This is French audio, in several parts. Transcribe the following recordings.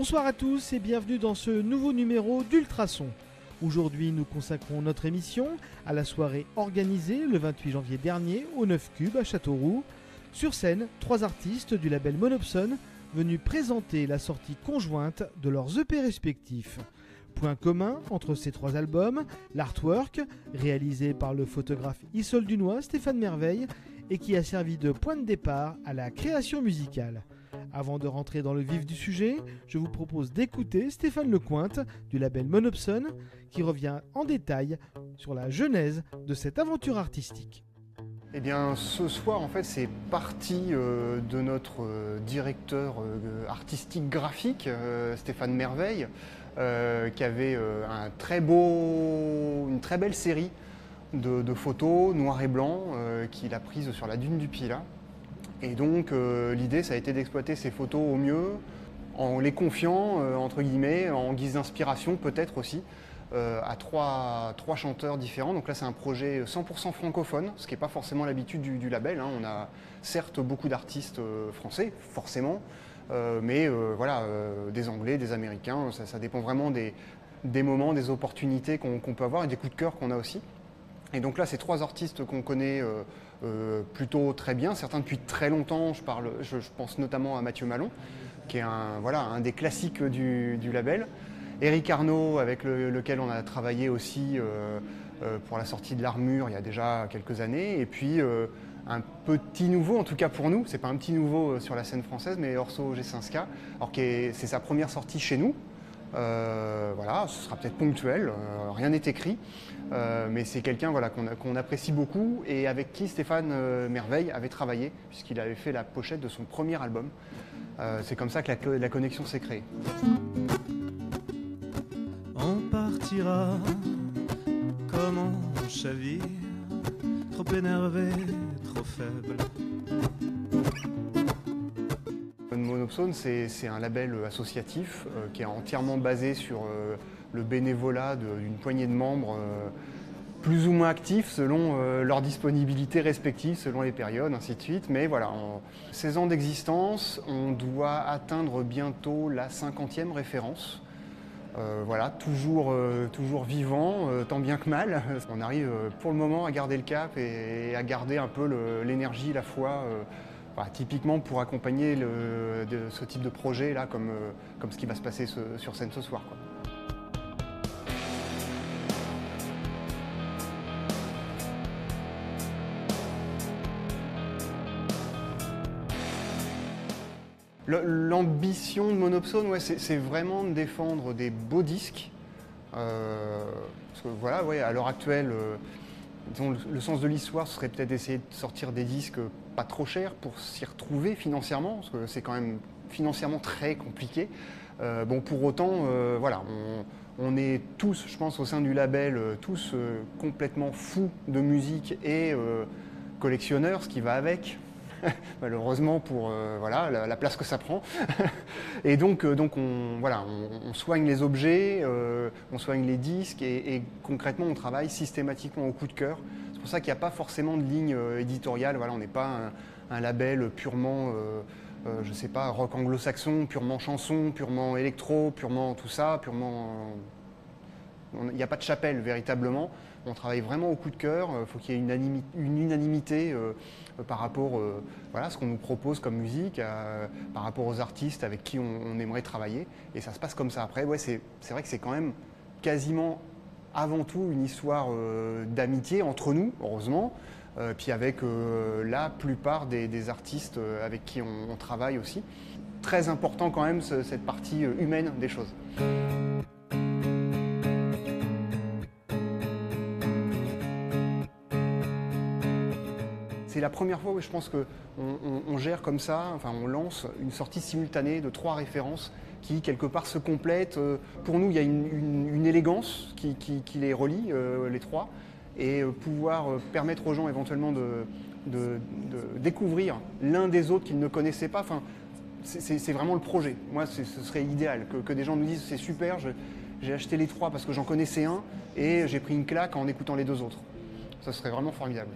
Bonsoir à tous et bienvenue dans ce nouveau numéro d'Ultrason. Aujourd'hui, nous consacrons notre émission à la soirée organisée le 28 janvier dernier au 9 Cube à Châteauroux. Sur scène, 3 artistes du label Monopson venus présenter la sortie conjointe de leurs EP respectifs. Point commun entre ces 3 albums, l'artwork, réalisé par le photographe Issol Dunois, Stéphane Merveille, et qui a servi de point de départ à la création musicale. Avant de rentrer dans le vif du sujet, je vous propose d'écouter Stéphane Lecointe du label Monopson qui revient en détail sur la genèse de cette aventure artistique. Eh bien, ce soir, en fait, c'est parti de notre directeur artistique graphique, Stéphane Merveille, qui avait une très belle série de photos noir et blanc qu'il a prises sur la dune du Pilat. Et donc l'idée, ça a été d'exploiter ces photos au mieux, en les confiant, entre guillemets, en guise d'inspiration peut-être aussi, à trois chanteurs différents. Donc là, c'est un projet 100% francophone, ce qui n'est pas forcément l'habitude du label. Hein. On a certes beaucoup d'artistes français, forcément, mais voilà, des Anglais, des Américains, ça dépend vraiment des moments, des opportunités qu'on peut avoir et des coups de cœur qu'on a aussi. Et donc là, c'est 3 artistes qu'on connaît plutôt très bien, certains depuis très longtemps. Je pense notamment à Mathieu Malon, qui est un des classiques du label. Eric Arnaud, avec lequel on a travaillé aussi pour la sortie de l'Armure il y a déjà quelques années. Et puis un petit nouveau, en tout cas pour nous, c'est pas un petit nouveau sur la scène française, mais Orso Jesenska, c'est sa première sortie chez nous. Voilà, ce sera peut-être ponctuel, rien n'est écrit, mais c'est quelqu'un qu'on apprécie beaucoup et avec qui Stéphane Merveille avait travaillé, puisqu'il avait fait la pochette de son premier album. C'est comme ça que la connexion s'est créée. On partira comme on chavire, trop énervé, trop faible. Monopson, c'est un label associatif qui est entièrement basé sur le bénévolat d'une poignée de membres plus ou moins actifs selon leur disponibilité respective, selon les périodes, ainsi de suite. Mais voilà, en 16 ans d'existence, on doit atteindre bientôt la 50e référence. Voilà, toujours vivant, tant bien que mal. On arrive pour le moment à garder le cap et à garder un peu l'énergie, la foi, typiquement pour accompagner ce type de projet là, comme ce qui va se passer sur scène ce soir, quoi. L'ambition de Monopson, c'est vraiment de défendre des beaux disques. Parce que voilà, à l'heure actuelle, disons, le sens de l'histoire serait peut-être d'essayer de sortir des disques pas trop chers pour s'y retrouver financièrement, parce que c'est quand même financièrement très compliqué. Pour autant, voilà, on est tous, je pense, au sein du label, tous complètement fous de musique et collectionneurs, ce qui va avec. Malheureusement pour la place que ça prend. Et donc on soigne les objets, on soigne les disques et concrètement on travaille systématiquement au coup de cœur. C'est pour ça qu'il n'y a pas forcément de ligne éditoriale. Voilà, on n'est pas un label purement je sais pas, rock anglo-saxon, purement chanson, purement électro, purement tout ça, purement... Il n'y a pas de chapelle véritablement. On travaille vraiment au coup de cœur. Il faut qu'il y ait une unanimité par rapport à ce qu'on nous propose comme musique, par rapport aux artistes avec qui on aimerait travailler. Et ça se passe comme ça. Après, c'est vrai que c'est quand même quasiment avant tout une histoire d'amitié entre nous, heureusement, puis avec la plupart des artistes avec qui on travaille aussi. Très important quand même cette partie humaine des choses. C'est la première fois où je pense qu'on gère comme ça, on lance une sortie simultanée de 3 références qui, quelque part, se complètent. Pour nous, il y a une élégance qui les relie, les 3, et pouvoir permettre aux gens éventuellement de découvrir l'un des autres qu'ils ne connaissaient pas. C'est vraiment le projet. Moi, ce serait idéal que des gens nous disent « c'est super, j'ai acheté les 3 parce que j'en connaissais un et j'ai pris une claque en écoutant les 2 autres ». Ça serait vraiment formidable.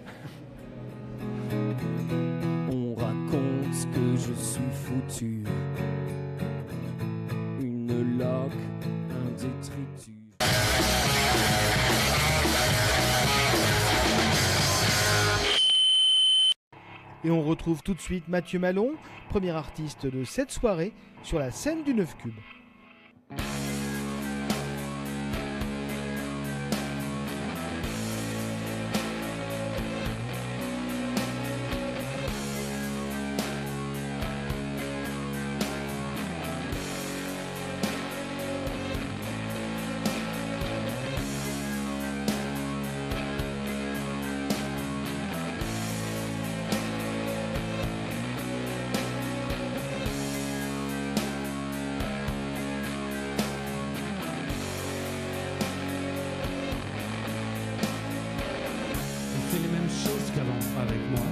On raconte ce que je suis foutu. Une triture. Et on retrouve tout de suite Mathieu Malon, premier artiste de cette soirée, sur la scène du 9 Cube. Avec moi,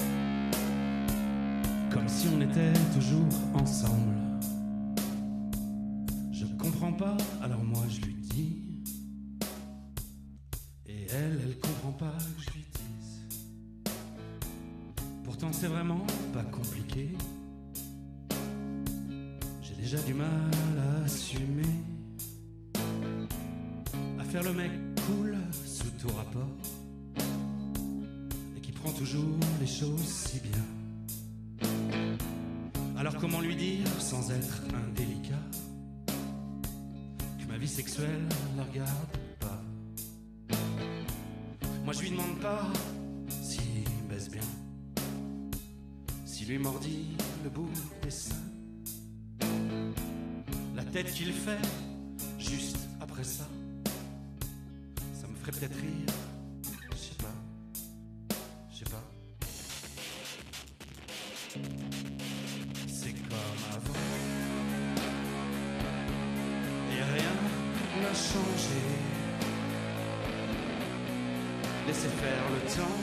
comme si on était toujours ensemble. Je comprends pas, alors moi je lui dis, et elle comprend pas que je lui dise. Pourtant c'est vraiment pas compliqué. J'ai déjà du mal à assumer, à faire le mec cool sous tout rapport, prend toujours les choses si bien. Alors comment lui dire sans être indélicat que ma vie sexuelle la regarde pas? Moi je lui demande pas s'il baisse bien, s'il lui mordit le bout des seins, la tête qu'il fait juste après ça, ça me ferait peut-être rire. C'est comme avant, et rien n'a changé. Laissez faire le temps.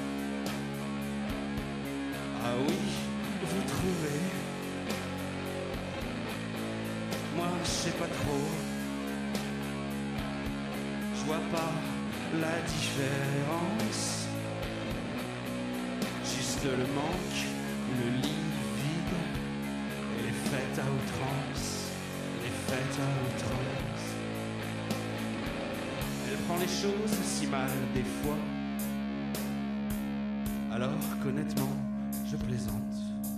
Ah oui, vous trouvez. Moi je sais pas trop, je vois pas la différence, juste le manque, le lit vide et les fêtes à outrance, les fêtes à outrance. Elle prend les choses si mal des fois, alors qu'honnêtement je plaisante,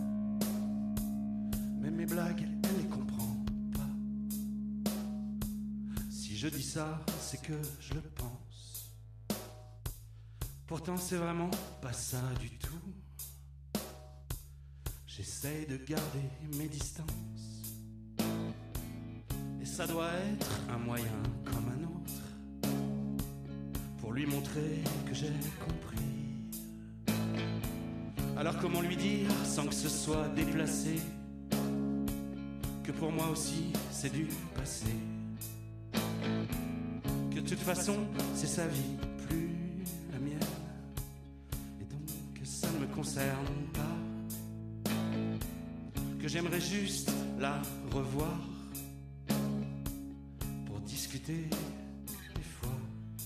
mais mes blagues elle les comprend pas. Si je dis ça c'est que je le pense, pourtant c'est vraiment pas ça du tout. J'essaye de garder mes distances, et ça doit être un moyen comme un autre pour lui montrer que j'ai compris. Alors comment lui dire sans que ce soit déplacé que pour moi aussi c'est du passé, que de toute façon c'est sa vie, plus la mienne, et donc ça ne me concerne pas, que j'aimerais juste la revoir pour discuter des fois.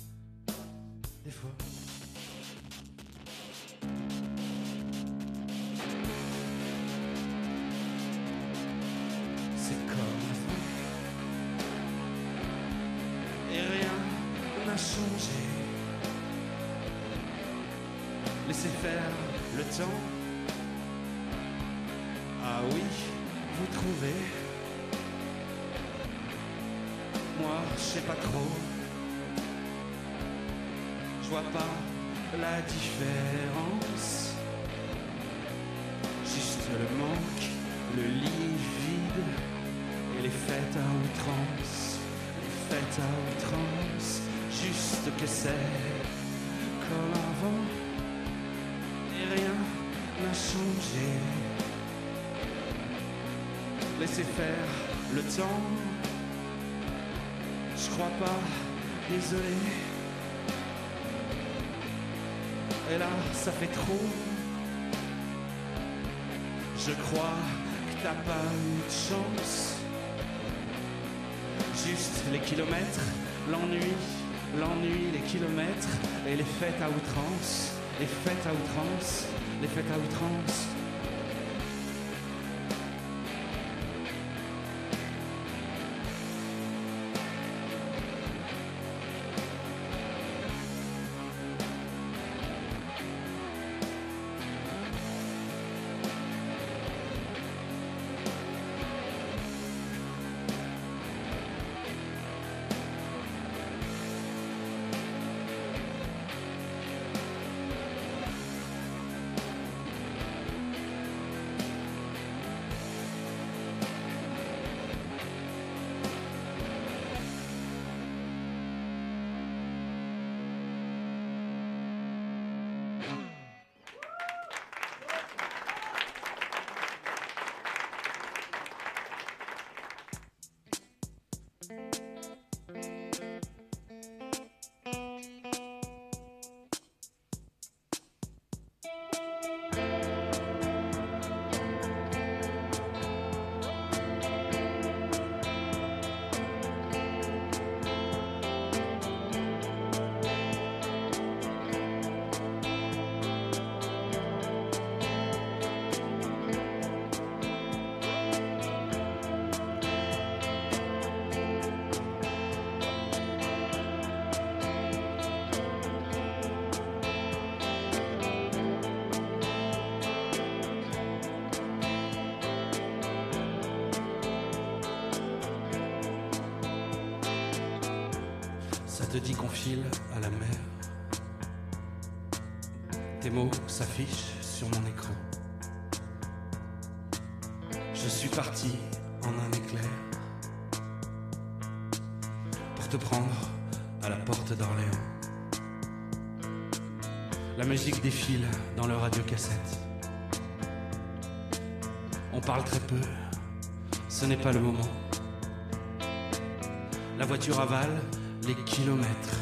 C'est comme avant, et rien n'a changé. Laissez faire le temps. Ah oui, vous trouvez. Moi, je sais pas trop. Je vois pas la différence. Juste le manque, le lit vide et les fêtes à outrance. Les fêtes à outrance. Juste que c'est comme avant et rien n'a changé. Laissez faire le temps. Je crois pas, désolé. Et là, ça fait trop. Je crois que t'as pas eu de chance. Juste les kilomètres, l'ennui, les kilomètres et les fêtes à outrance, les fêtes à outrance, les fêtes à outrance. Ça te dit qu'on file à la mer. Tes mots s'affichent sur mon écran. Je suis parti en un éclair pour te prendre à la porte d'Orléans. La musique défile dans le radiocassette. On parle très peu, ce n'est pas le moment. La voiture avale les kilomètres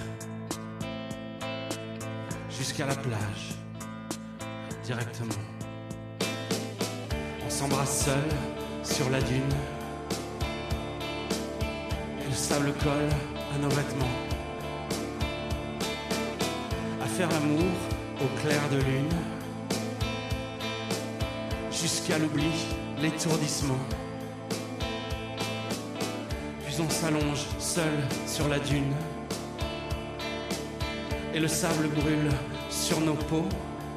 jusqu'à la plage, directement. On s'embrasse seul sur la dune et le sable colle à nos vêtements. À faire l'amour au clair de lune jusqu'à l'oubli, l'étourdissement. Puis on s'allonge seul sur la dune et le sable brûle sur nos peaux.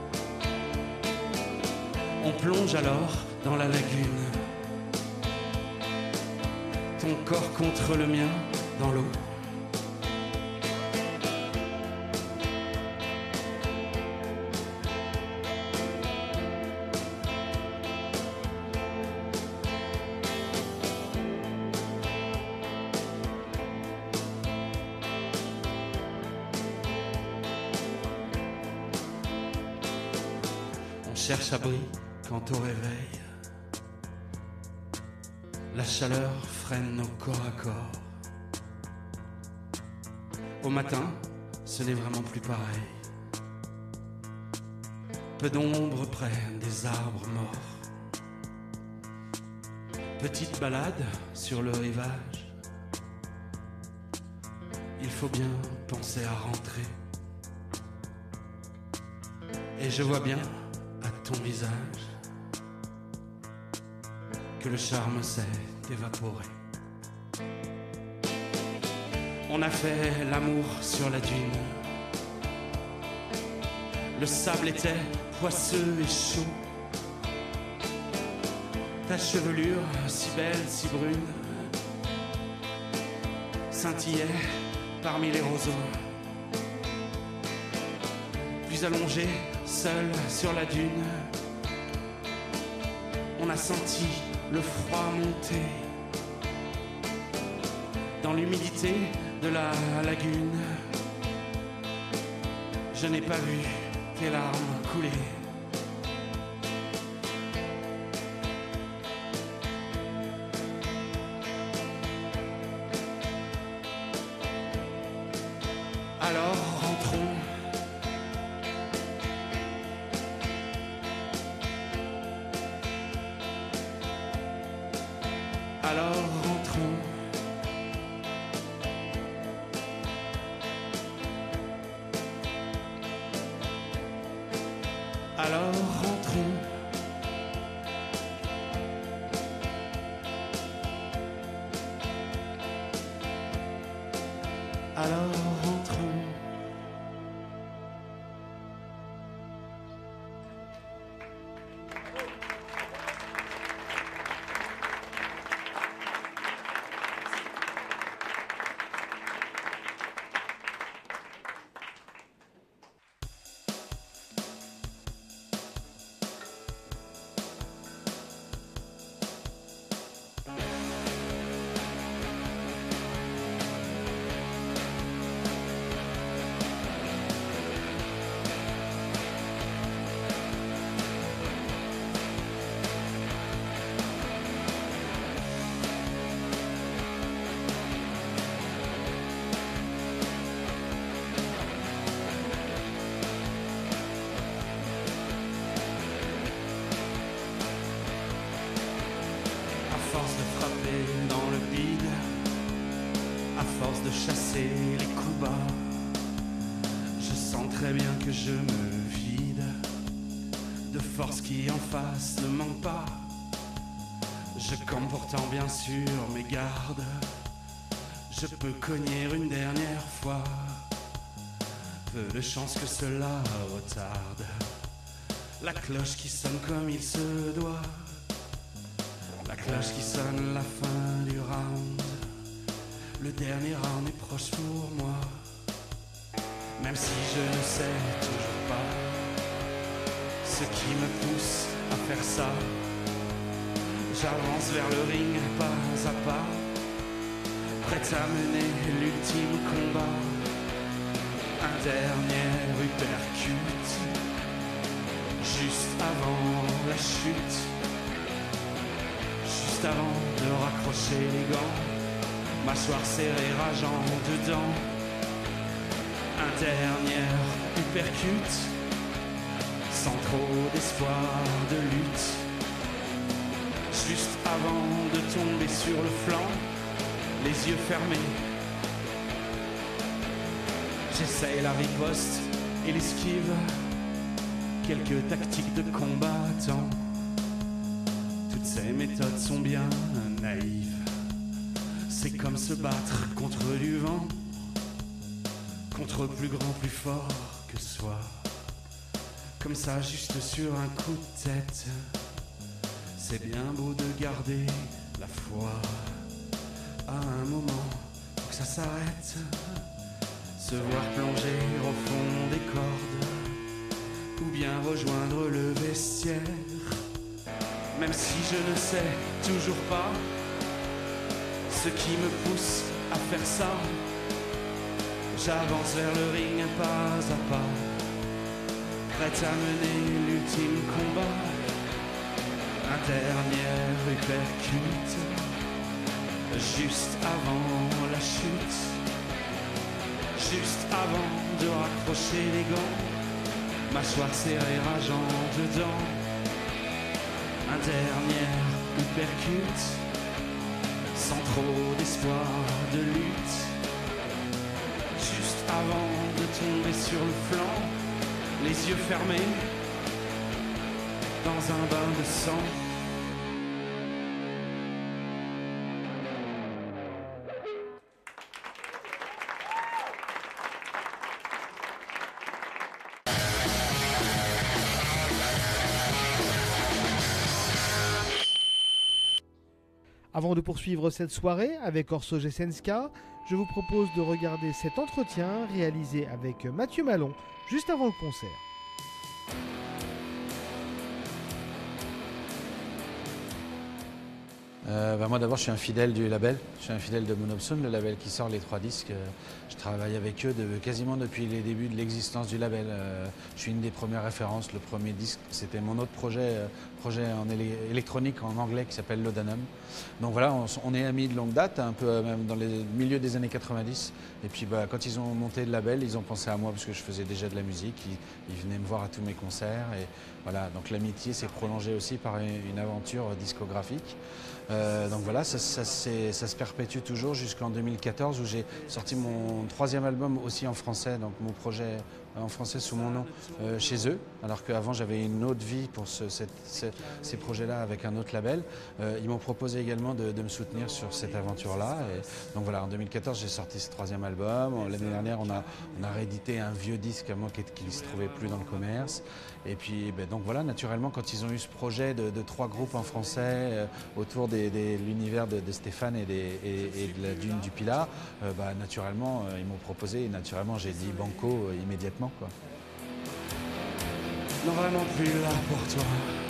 On plonge alors dans la lagune, ton corps contre le mien dans l'eau. On cherche abri quand au réveil la chaleur freine nos corps à corps. Au matin, ce n'est vraiment plus pareil. Peu d'ombre près des arbres morts. Petite balade sur le rivage. Il faut bien penser à rentrer. Et je vois bien à ton visage que le charme s'est évaporé. On a fait l'amour sur la dune. Le sable était poisseux et chaud. Ta chevelure, si belle, si brune, scintillait parmi les roseaux. Puis allongé, seul sur la dune, on a senti le froid monter dans l'humidité de la lagune. Je n'ai pas vu tes larmes couler. Alors rentrons. Alors rentrons. Alors rentrons. Alors rentrons. Dans le vide, à force de chasser les coups bas, je sens très bien que je me vide de force qui en face ne manque pas. Je campe pourtant bien sûr mes gardes. Je peux cogner une dernière fois. Peu de chance que cela retarde la cloche qui sonne comme il se doit. La cloche qui sonne la fin du round. Le dernier round est proche pour moi. Même si je ne sais toujours pas ce qui me pousse à faire ça, j'avance vers le ring pas à pas, prêt à mener l'ultime combat. Un dernier uppercut, juste avant la chute, juste avant de raccrocher les gants, mâchoire serrée rageant dedans. Un dernier uppercut, sans trop d'espoir de lutte, juste avant de tomber sur le flanc, les yeux fermés. J'essaye la riposte et l'esquive, quelques tactiques de combattant. Toutes ces méthodes sont bien naïves. C'est comme se battre contre du vent, contre plus grand, plus fort que soi. Comme ça, juste sur un coup de tête. C'est bien beau de garder la foi. À un moment, faut que ça s'arrête. Se voir plonger au fond des cordes, ou bien rejoindre le vestiaire. Même si je ne sais toujours pas ce qui me pousse à faire ça, j'avance vers le ring pas à pas, prêt à mener l'ultime combat. Un dernier uppercut, juste avant la chute, juste avant de raccrocher les gants, mâchoire serrée rageant dedans. Un dernier uppercut, sans trop d'espoir de lutte, juste avant de tomber sur le flanc, les yeux fermés, dans un bain de sang. Avant de poursuivre cette soirée avec Orso Jessenska, je vous propose de regarder cet entretien réalisé avec Mathieu Malon juste avant le concert. Moi d'abord je suis un fidèle du label, je suis un fidèle de Monopsone, le label qui sort les 3 disques. Je travaille avec eux quasiment depuis les débuts de l'existence du label. Je suis une des premières références, le premier disque c'était mon autre projet en électronique en anglais qui s'appelle Laudanum. Donc voilà, on est amis de longue date, un peu même dans le milieu des années 90. Et puis quand ils ont monté le label, ils ont pensé à moi parce que je faisais déjà de la musique, ils venaient me voir à tous mes concerts. Et voilà, donc l'amitié s'est prolongée aussi par une aventure discographique. Donc voilà, ça se perpétue toujours jusqu'en 2014 où j'ai sorti mon 3e album aussi en français, donc mon projet en français sous mon nom chez eux, alors qu'avant j'avais une autre vie pour ces projets-là avec un autre label. Ils m'ont proposé également de me soutenir sur cette aventure-là. Donc voilà, en 2014 j'ai sorti ce 3e album. L'année dernière on a réédité un vieux disque à moi qui ne se trouvait plus dans le commerce. Et puis donc voilà, naturellement quand ils ont eu ce projet de 3 groupes en français autour de l'univers de Stéphane et de la dune du Pilat, naturellement ils m'ont proposé et naturellement j'ai dit banco immédiatement, quoi. Non, vraiment plus là pour toi.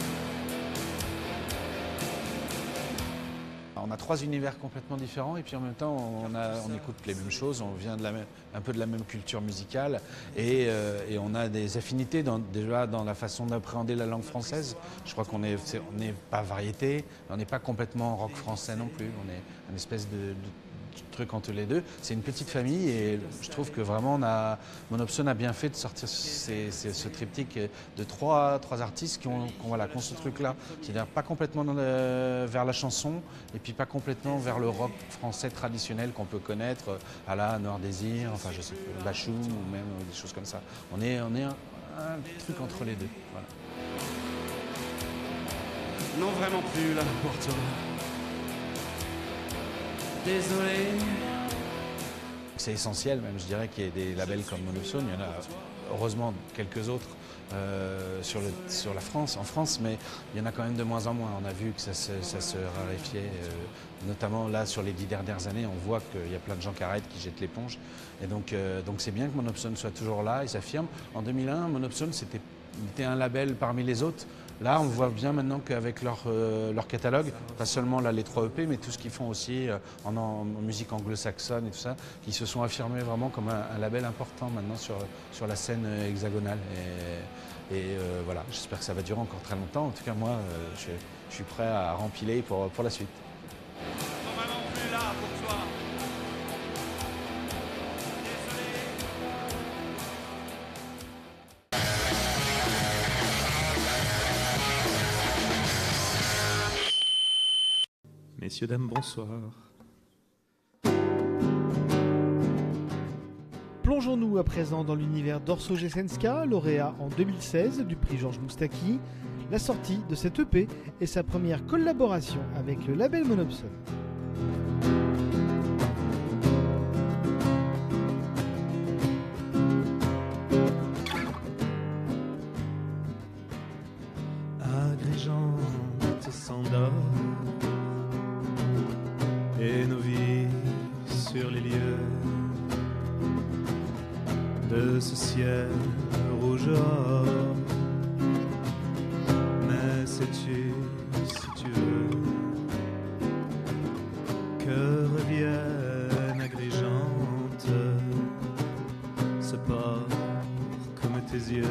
On a 3 univers complètement différents et puis en même temps on écoute les mêmes choses, on vient un peu de la même culture musicale et on a des affinités déjà dans la façon d'appréhender la langue française. Je crois qu'on n'est pas variété, on n'est pas complètement rock français non plus, on est une espèce de truc entre les deux. C'est une petite famille et je trouve que vraiment Monopsone a bien fait de sortir ce triptyque de trois artistes qui ont ce truc-là. C'est-à-dire pas complètement vers la chanson et puis pas complètement vers le rock français traditionnel qu'on peut connaître à la Noir Désir, enfin je sais pas, Bachung ou même des choses comme ça. On est un truc entre les deux. Voilà. Non, vraiment plus là pour toi. Désolé. C'est essentiel même, je dirais qu'il y ait des labels comme Monopsone, il y en a heureusement quelques autres sur la France, en France, mais il y en a quand même de moins en moins. On a vu que ça se raréfiait, notamment là sur les 10 dernières années, on voit qu'il y a plein de gens qui arrêtent, qui jettent l'éponge. Et donc c'est bien que Monopsone soit toujours là, il s'affirme. En 2001, Monopsone était un label parmi les autres. Là, on voit bien maintenant qu'avec leur catalogue, pas seulement là, les 3 EP, mais tout ce qu'ils font aussi en musique anglo-saxonne et tout ça, qui se sont affirmés vraiment comme un label important maintenant sur la scène hexagonale. Et voilà, j'espère que ça va durer encore très longtemps. En tout cas, moi, je suis prêt à rempiler pour la suite. Ils sont vraiment plus là pour toi. Messieurs, dames, bonsoir. Plongeons-nous à présent dans l'univers d'Orso Jessenska, lauréat en 2016 du prix Georges Moustaki. La sortie de cette EP est sa première collaboration avec le label Monopsone. Agrégente s'endort et nos vies sur les lieux de ce ciel rouge or. Mais sais-tu, si tu veux, que revienne agrégente ce port comme tes yeux,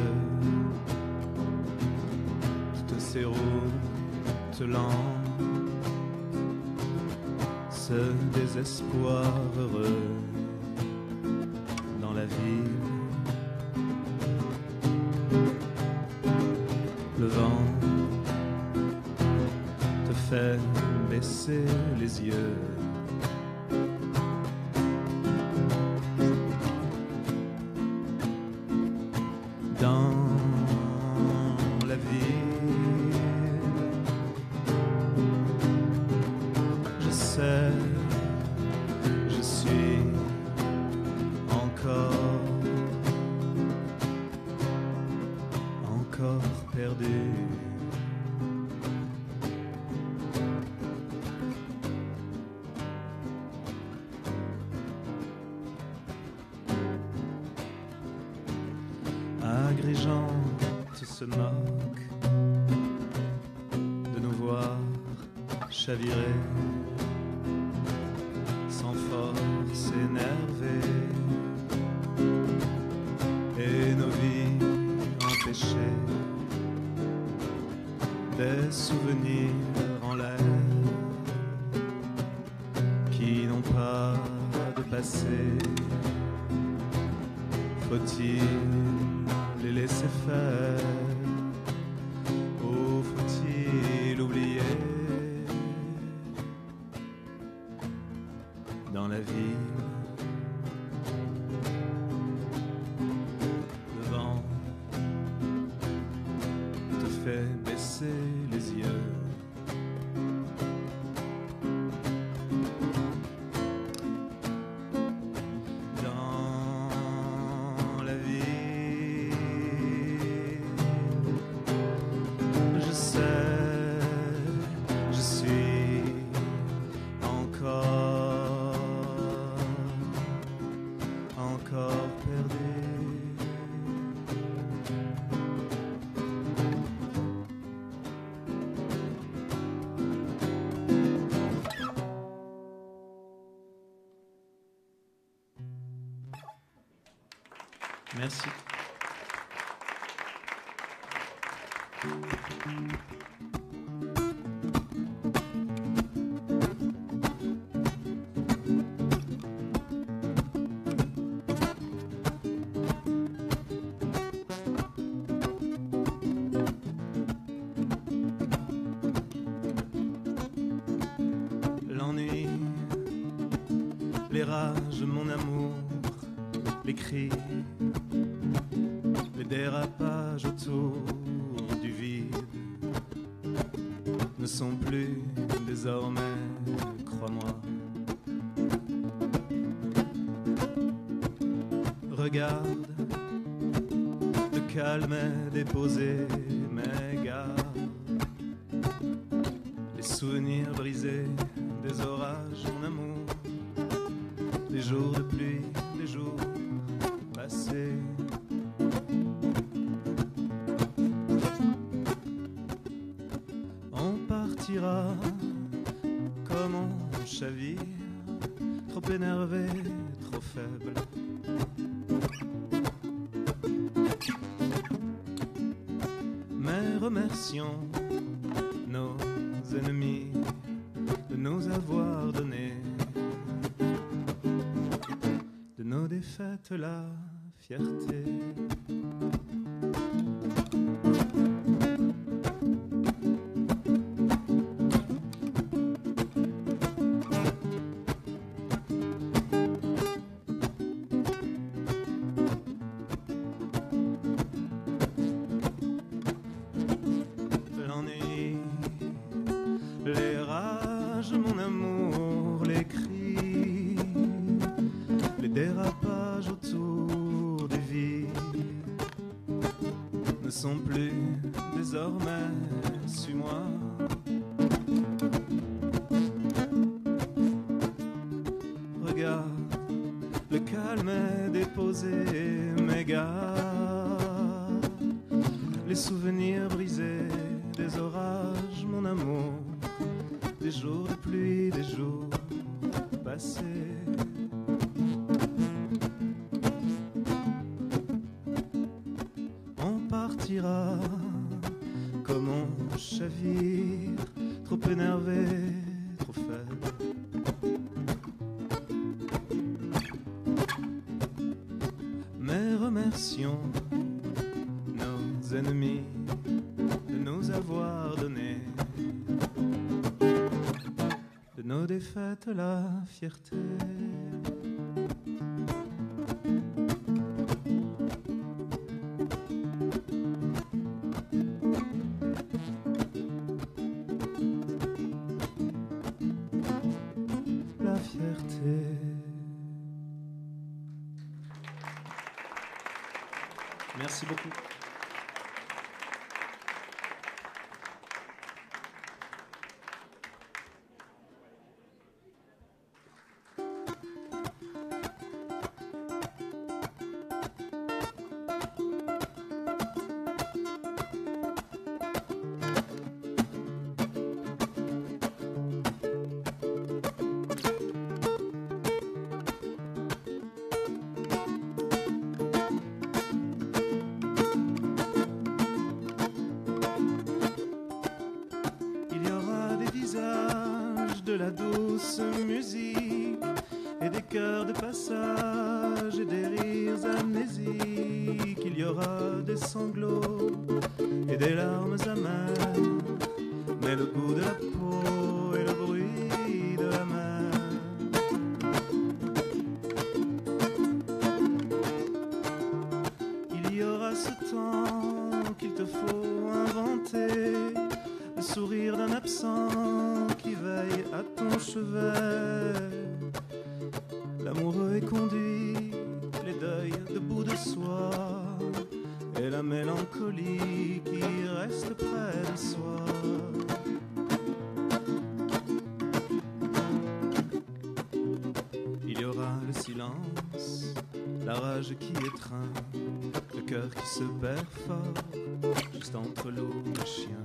toutes ces routes lentes, ce désespoir heureux dans la ville. Le vent te fait baisser les yeux. Dans la ville, je sais, je suis encore perdu. Agrégente se moque de nous voir chavirer, sans force énervée, et nos vies empêchées, des souvenirs en l'air qui n'ont pas de passé. Faut-il les laisser faire ou faut-il oublier? Dans la ville, le vent te fait baisser les yeux. Dans la vie, je sais, je suis encore perdu. Merci. L'ennui, les rages, mon amour, les cris, les dérapages autour du vide ne sont plus désormais, crois-moi. Regarde, calme est déposé, mais gare. Les souvenirs brisés des orages, mon amour, des jours de pluie, des jours passés. On partira comme on chavire, trop énervé, trop faible. Mais remercions nos ennemis de nous avoir donné de nos défaites la fierté. Les rages, mon amour, les cris, les dérapages autour des vies ne sont plus désormais sur moi. Regarde, le calme est déposé, mes gars, les souvenirs brisés des orages, mon amour, des jours de pluie, des jours passés. On partira comme on chavire, trop énervé, trop faible. Mais remercions nos ennemis de nous avoir donné de nos défaites la fierté. La fierté. Merci beaucoup. De la douce musique et des chœurs de passage et des rires amnésiques. Il y aura des sanglots et des larmes amères, mais le goût de la peau et le bruit de la mer. Il y aura ce temps qu'il te faut inventer, le sourire d'un absent qui veille à ton chevet. L'amoureux est conduit, les deuils debout de soi, et la mélancolie qui reste près de soi. Il y aura le silence, la rage qui étreint, le cœur qui se perd fort, juste entre loup et chien.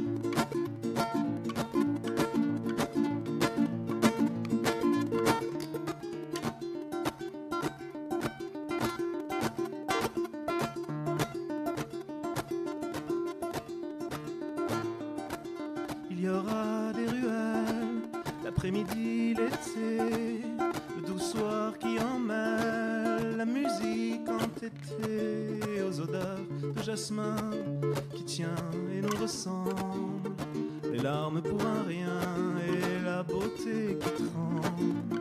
Il y aura des ruelles, l'après-midi, l'été, le doux soir qui emmêle la musique entêtée aux odeurs de jasmin qui tient et nous ressemble, les larmes pour un rien et la beauté qui tremble.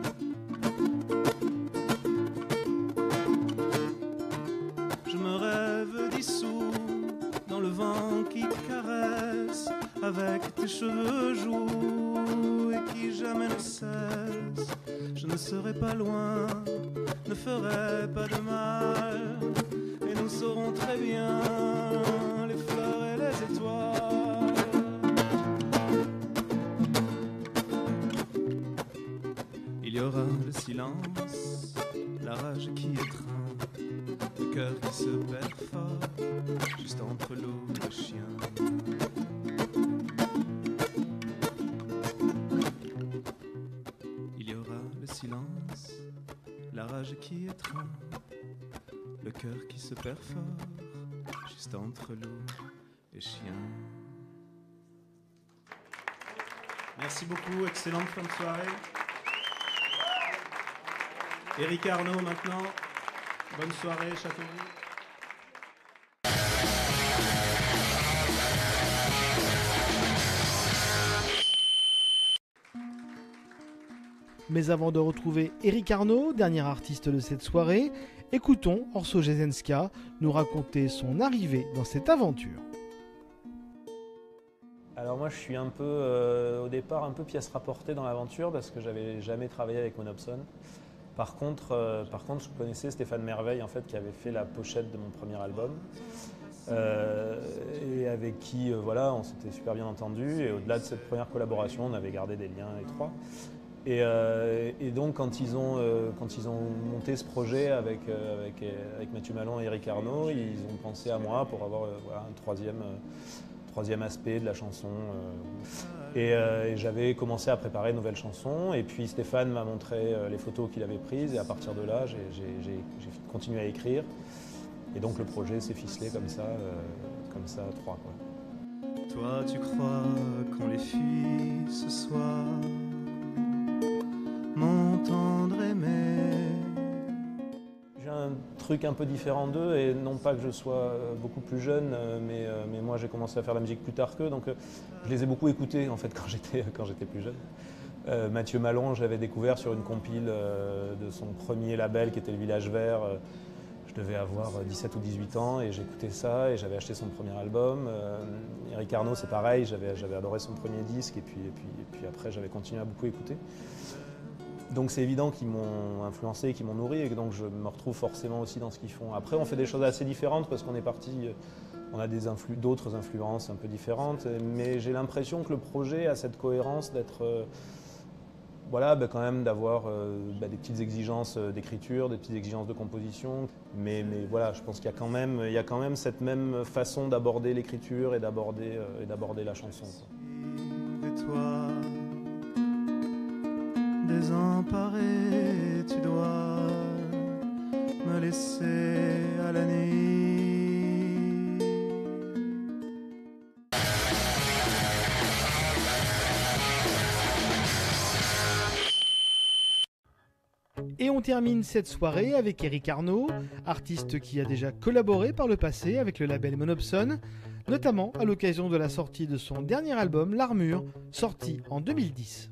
Je me rêve dissous dans le vent qui caresse avec tes cheveux joues et qui jamais ne cesse. Je ne serai pas loin, ne ferai pas de mal, et nous saurons très bien cœur qui se perfore juste entre l'eau et le chien. Il y aura le silence, la rage qui étreint, le cœur qui se perfore juste entre l'eau et le chien. Merci beaucoup, excellente fin de soirée. Éric Arnaud maintenant. Bonne soirée, Châteauroux. Mais avant de retrouver Éric Arnaud, dernier artiste de cette soirée, écoutons Orso Jesenska nous raconter son arrivée dans cette aventure. Alors moi je suis un peu, au départ, un peu pièce rapportée dans l'aventure parce que j'avais jamais travaillé avec Monopson. Par contre, je connaissais Stéphane Merveille en fait, qui avait fait la pochette de mon premier album et avec qui voilà, on s'était super bien entendu. Et au-delà de cette première collaboration, on avait gardé des liens étroits. Et donc quand ils ont monté ce projet avec Mathieu Malon et Éric Arnaud, ils ont pensé à moi pour avoir voilà, un troisième aspect de la chanson. Et j'avais commencé à préparer une nouvelle chanson et puis Stéphane m'a montré les photos qu'il avait prises et à partir de là j'ai continué à écrire et donc le projet s'est ficelé comme ça à trois quoi. Toi tu crois qu'on les fuit ce soir, mon tendre aimé. J'ai un truc un peu différent d'eux et non pas que je sois beaucoup plus jeune, mais moi j'ai commencé à faire la musique plus tard qu'eux, donc je les ai beaucoup écoutés en fait quand j'étais plus jeune. Mathieu Malon, je l'avais découvert sur une compile de son premier label qui était le Village Vert. Je devais avoir 17 ou 18 ans et j'écoutais ça et j'avais acheté son premier album. Éric Arnaud c'est pareil, j'avais adoré son premier disque et puis après j'avais continué à beaucoup écouter. Donc c'est évident qu'ils m'ont influencé, qu'ils m'ont nourri et donc je me retrouve forcément aussi dans ce qu'ils font. Après on fait des choses assez différentes parce qu'on est parti, on a d'autres influences un peu différentes, mais j'ai l'impression que le projet a cette cohérence d'être, voilà, quand même d'avoir des petites exigences d'écriture, des petites exigences de composition, mais voilà, je pense qu'il y a quand même cette même façon d'aborder l'écriture et d'aborder la chanson. Et toi, désemparé, tu dois me laisser à la nuit. Et on termine cette soirée avec Éric Arnaud, artiste qui a déjà collaboré par le passé avec le label Monopson, notamment à l'occasion de la sortie de son dernier album, L'Armure, sorti en 2010.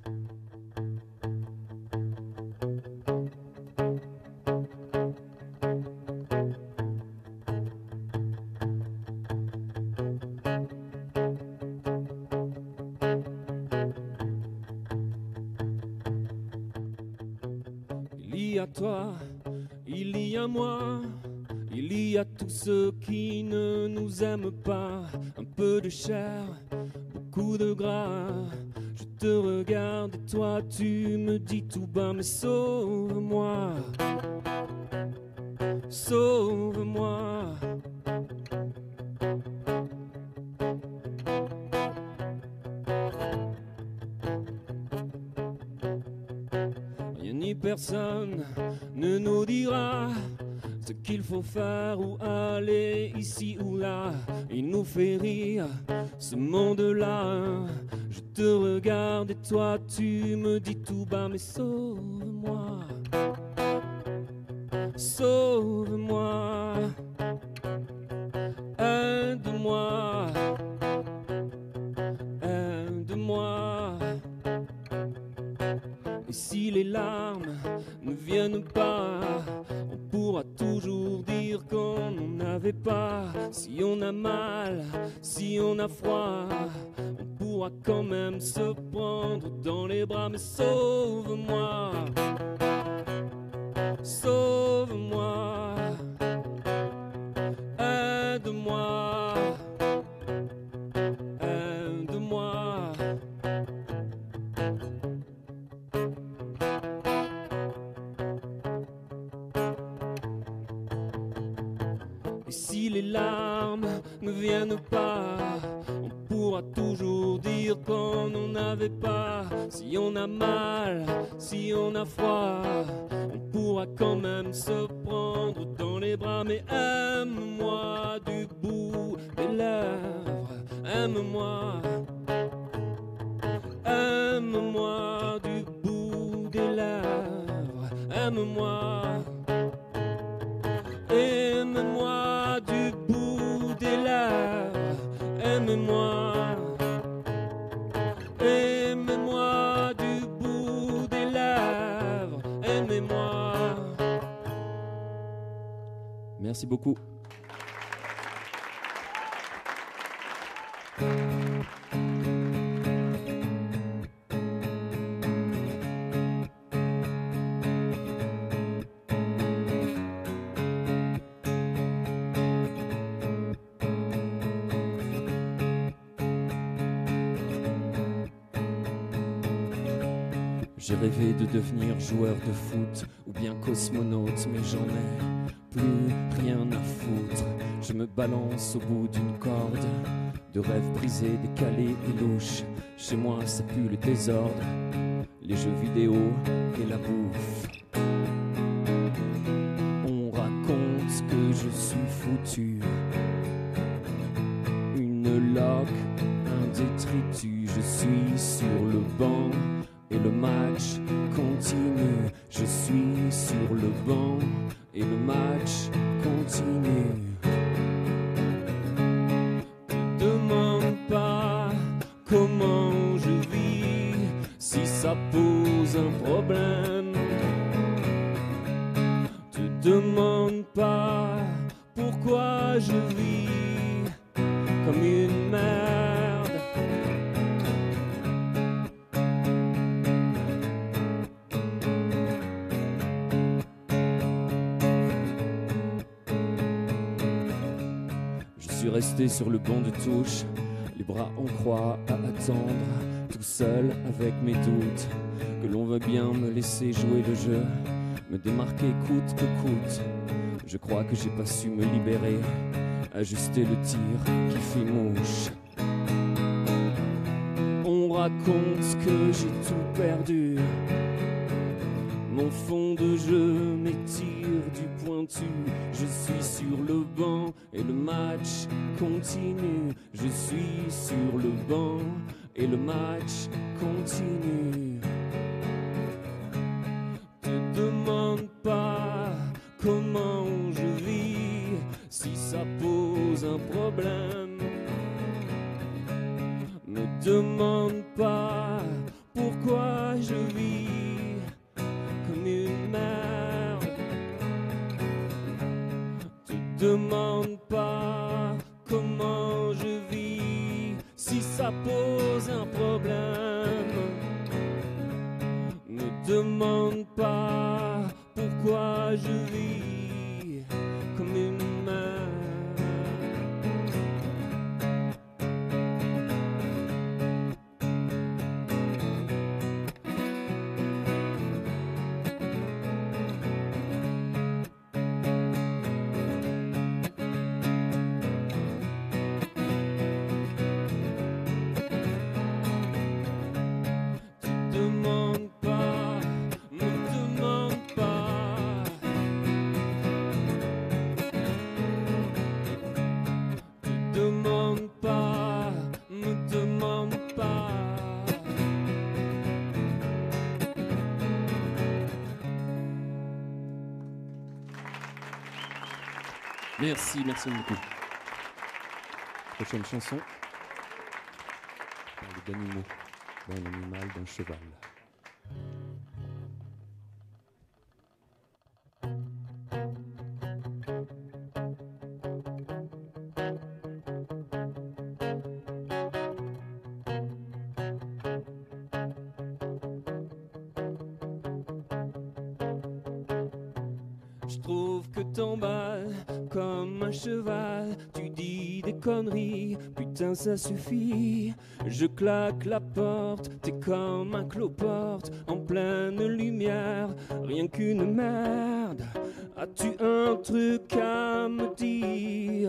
Il y a toi, il y a moi, il y a tous ceux qui ne nous aiment pas. Un peu de chair, beaucoup de gras. Je te regarde et toi tu me dis tout bas, mais sauve-moi, sauve-moi. Ni personne ne nous dira ce qu'il faut faire ou aller ici ou là. Il nous fait rire, ce monde-là. Je te regarde et toi tu me dis tout bas, mais sauve-moi, sauve-moi, aide-moi, aide-moi. Et si les larmes ne viennent pas, on pourra toujours dire qu'on n'en avait pas. Si on a mal, si on a froid, on pourra quand même se prendre dans les bras. Mais sauve-moi, sauve-moi, aide-moi, aide-moi. si les larmes ne viennent pas, on pourra toujours dire qu'on n'en avait pas. Si on a mal, si on a froid, on pourra quand même se prendre dans les bras. Mais aime-moi du bout des lèvres, aime-moi. Aime-moi du bout des lèvres, aime-moi. Aime-moi du bout des lèvres, aime-moi. Aime-moi du bout des lèvres, aime-moi. Merci beaucoup. J'ai rêvé de devenir joueur de foot ou bien cosmonaute, mais j'en ai plus rien à foutre. Je me balance au bout d'une corde, de rêves brisés, décalés et louches. Chez moi ça pue le désordre, les jeux vidéo et la bouffe. On raconte que je suis foutu, une loque, un détritus. Je suis sur le banc et le match continue. Je suis sur le banc et le match continue. Te demande pas comment je vis, si ça pose un problème. Te demande pas pourquoi je vis comme une merde. Resté sur le banc de touche, les bras en croix à attendre, tout seul avec mes doutes, que l'on veut bien me laisser jouer le jeu, me démarquer coûte que coûte. Je crois que j'ai pas su me libérer, ajuster le tir qui fait mouche. On raconte que j'ai tout perdu, mon fond de jeu m'étire du pointu. Je suis sur le banc et le match continue. Je suis sur le banc et le match continue. Te demande pas comment je vis, si ça pose un problème. Me demande pas pourquoi je vis comme une merde. Te demande pas comment je vis, si ça pose un problème. Me demande pas pourquoi je vis comme une merde. Merci beaucoup. Prochaine chanson. On parle d'animaux, d'un animal, d'un cheval. Je trouve que t'emballes comme un cheval, tu dis des conneries, putain ça suffit. Je claque la porte, t'es comme un cloporte, en pleine lumière, rien qu'une merde, As-tu un truc à me dire?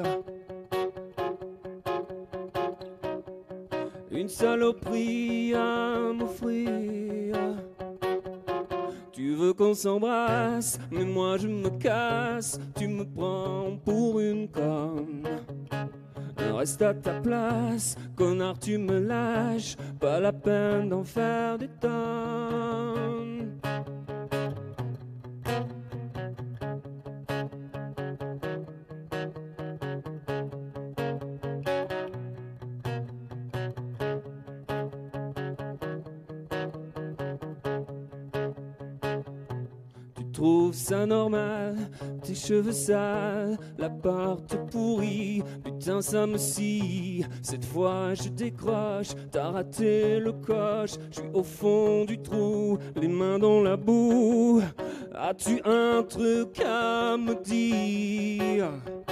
Une saloperie à m'offrir? Tu veux qu'on s'embrasse, mais moi je me casse. Tu me prends pour une conne. Reste à ta place, connard, tu me lâches. Pas la peine d'en faire des tonnes. Trouve ça normal, tes cheveux sales, l'appart pourri, putain ça me scie. Cette fois je décroche, t'as raté le coche. Je suis au fond du trou, les mains dans la boue. As-tu un truc à me dire?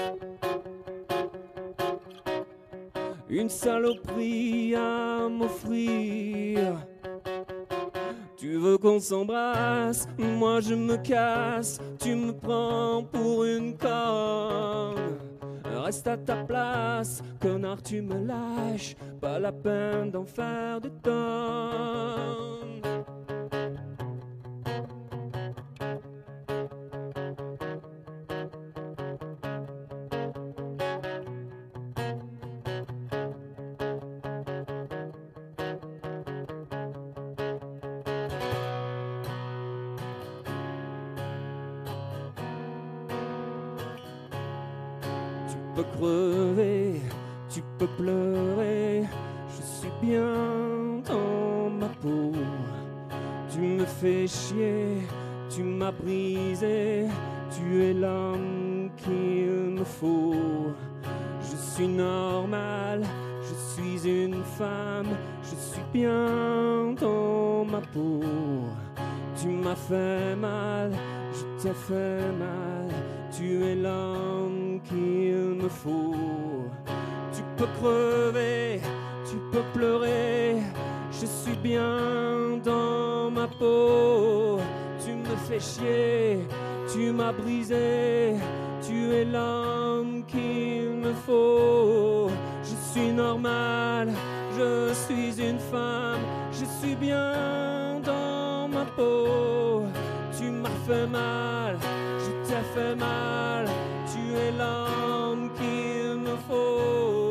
Une saloperie à m'offrir? Tu veux qu'on s'embrasse, moi je me casse. Tu me prends pour une conne. Reste à ta place, connard, tu me lâches. Pas la peine d'en faire des tonnes. Tu peux crever, tu peux pleurer, je suis bien dans ma peau. Tu me fais chier, tu m'as brisé, tu es l'homme qu'il me faut. Je suis normal, je suis une femme, je suis bien dans ma peau. Tu m'as fait mal, je t'ai fait mal, tu es l'homme qu'il me faut. Tu peux crever, tu peux pleurer, je suis bien dans ma peau. Tu me fais chier, tu m'as brisé, tu es l'homme qu'il me faut. Je suis normal, je suis une femme, je suis bien dans ma peau. Tu m'as fait mal, je t'ai fait mal, tu es l'homme qu'il me faut.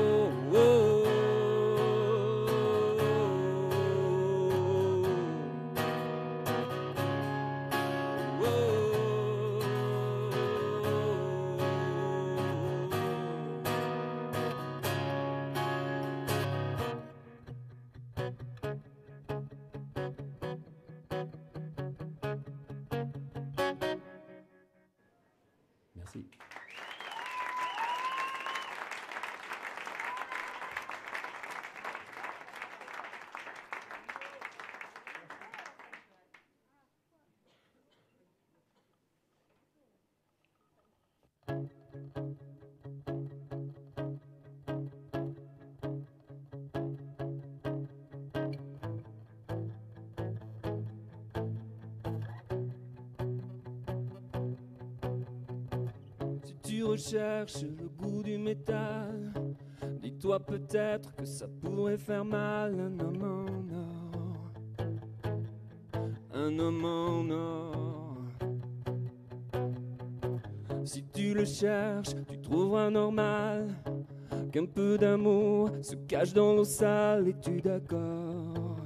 Merci. Si tu recherches le goût du métal, dis-toi peut-être que ça pourrait faire mal. Un homme en or, un homme en or. Si tu le cherches, tu trouveras normal qu'un peu d'amour se cache dans l'eau sale. Es-tu d'accord?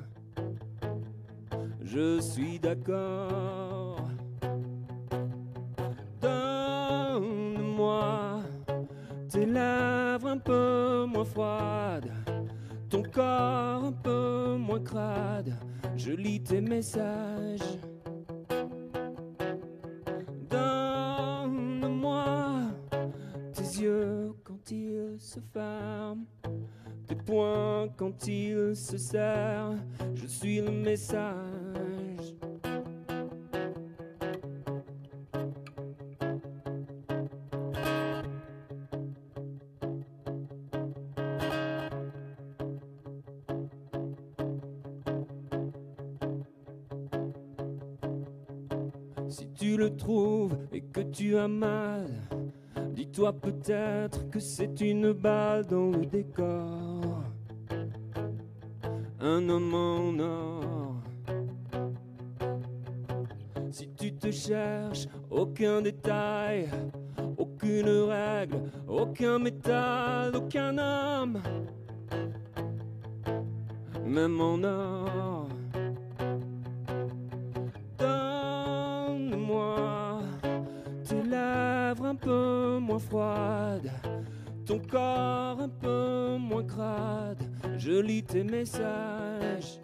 Je suis d'accord. Donne-moi tes lèvres un peu moins froides, ton corps un peu moins crade. Je lis tes messages. Donne-moi tes yeux quand ils se ferment, tes poings quand ils se serrent. Je suis le message. Si tu le trouves et que tu as mal, dis-toi peut-être que c'est une balle dans le décor. Un homme en or. Si tu te cherches, aucun détail, aucune règle, aucun métal, aucun homme, même en or. Donne-moi tes lèvres un peu moins froides, ton corps un peu moins crade. Je lis tes messages.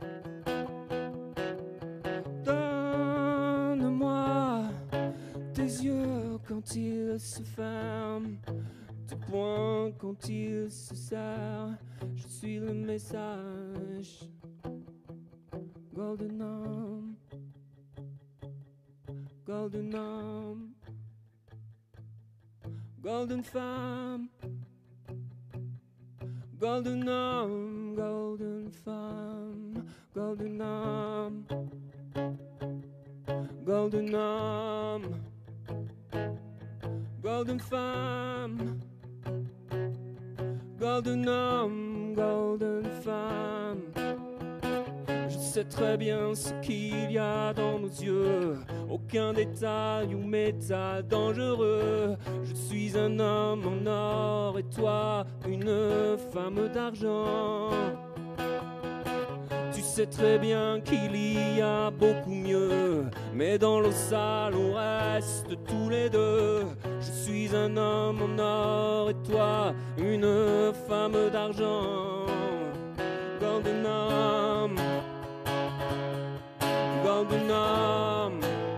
Donne-moi tes yeux quand ils se ferment, tes poings quand ils se serrent. Je suis le message. Golden homme, golden homme, golden femme, golden homme, golden femme, golden homme, golden homme, golden femme, golden homme, golden femme. Je sais très bien ce qu'il y a dans nos yeux, aucun détail ou métal dangereux. Je suis un homme en or et toi une femme d'argent. Tu sais très bien qu'il y a beaucoup mieux, mais dans l'eau sale on reste tous les deux. Je suis un homme en or et toi une femme d'argent. Golden homme, golden homme,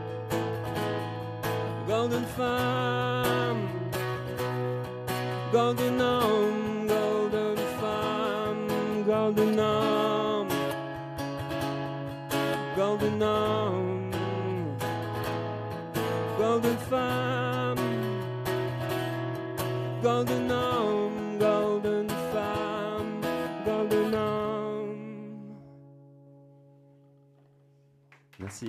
golden femme, golden homme, golden femme, golden homme, golden homme, golden femme, golden homme, golden femme, golden homme. Merci.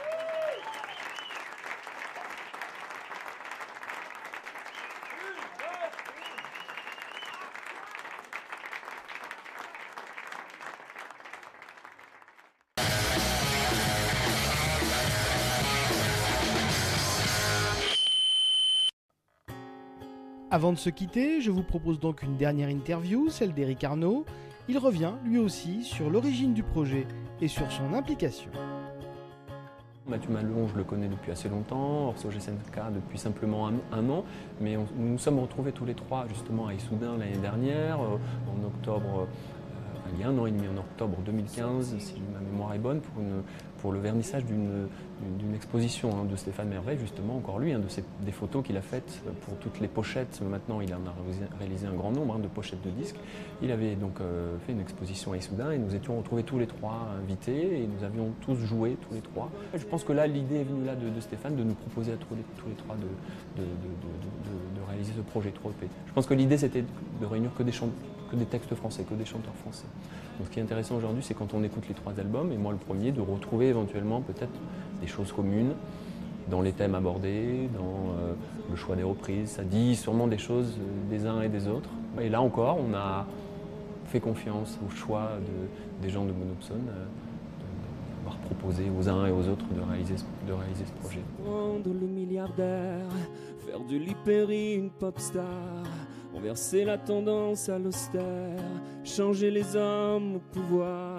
Avant de se quitter, je vous propose donc une dernière interview, celle d'Éric Arnaud. Il revient, lui aussi, sur l'origine du projet et sur son implication. Mathieu Malon, je le connais depuis assez longtemps, Orso GSNK depuis simplement un an, mais nous nous sommes retrouvés tous les trois justement à Issoudun l'année dernière, en octobre, il y a un an et demi, en octobre 2015, si ma mémoire est bonne, pour le vernissage d'une exposition de Stéphane Merveille, justement, encore lui, des photos qu'il a faites pour toutes les pochettes. Maintenant, il en a réalisé un grand nombre de pochettes de disques. Il avait donc fait une exposition à Issoudun et nous étions retrouvés tous les trois invités et nous avions tous joué, tous les trois. Je pense que là, l'idée est venue là de Stéphane de nous proposer à tous les trois de réaliser ce projet 3EP. Je pense que l'idée, c'était de réunir que des textes français, que des chanteurs français. Donc, ce qui est intéressant aujourd'hui, c'est quand on écoute les trois albums, et moi le premier, de retrouver éventuellement peut-être des choses communes dans les thèmes abordés, dans le choix des reprises. Ça dit sûrement des choses des uns et des autres. Et là encore, on a fait confiance au choix des gens de Monopson, d'avoir proposé aux uns et aux autres de réaliser ce projet. Prendre le milliardaire, faire de l'hypérie une pop star, renverser la tendance à l'austère, changer les hommes au pouvoir.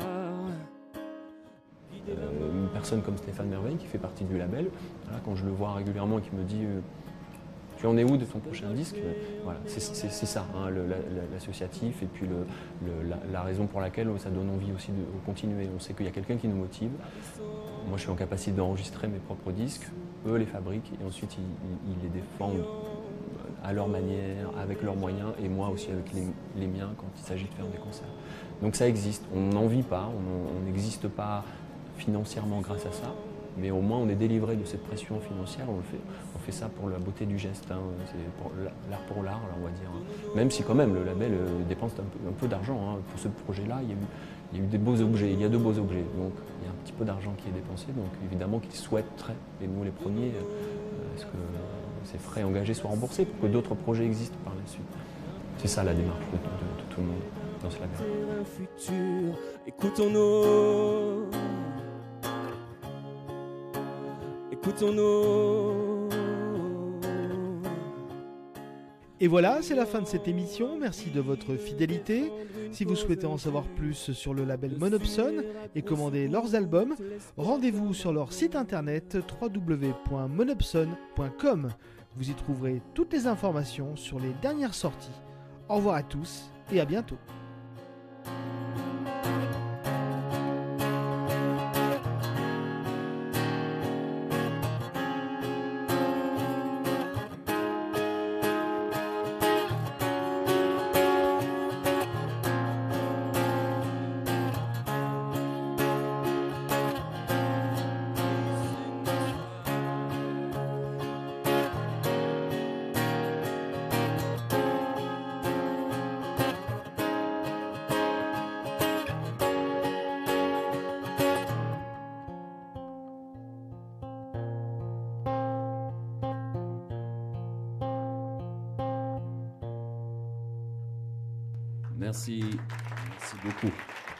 Une personne comme Stéphane Merveille qui fait partie du label, voilà, quand je le vois régulièrement et qui me dit tu en es où de ton prochain disque, voilà, c'est ça, l'associatif et puis la raison pour laquelle ça donne envie aussi de continuer. On sait qu'il y a quelqu'un qui nous motive. Moi je suis en capacité d'enregistrer mes propres disques, eux les fabriquent et ensuite ils les défendent à leur manière, avec leurs moyens, et moi aussi avec les miens quand il s'agit de faire des concerts. Donc ça existe, on n'en vit pas, on n'existe pas financièrement grâce à ça, mais au moins on est délivré de cette pression financière, on fait ça pour la beauté du geste, c'est pour l'art, on va dire. Même si quand même le label dépense un peu d'argent, pour ce projet-là, il il y a eu des beaux objets, il y a de beaux objets. Donc il y a un petit peu d'argent qui est dépensé, donc évidemment qu'ils souhaiteraient, et nous les premiers, est-ce que ces frais engagés soient remboursés pour que d'autres projets existent par la suite. C'est ça la démarche de tout le monde dans ce label. Un futur, écoutons-nous. Écoutons-nous. Et voilà, c'est la fin de cette émission. Merci de votre fidélité. Si vous souhaitez en savoir plus sur le label Monopson et commander leurs albums, rendez-vous sur leur site internet www.monopson.com. Vous y trouverez toutes les informations sur les dernières sorties. Au revoir à tous et à bientôt. Merci beaucoup.